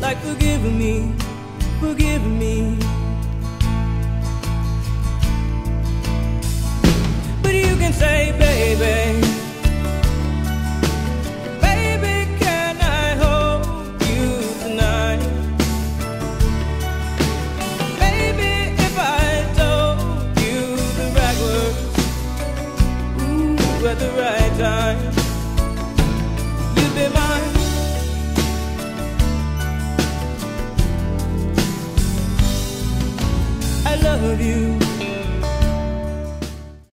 like forgive me, forgive me. But you can say, baby, baby, can I hold you tonight? Baby, if I told you the right words, ooh, at the right time, you'd be mine. I love you.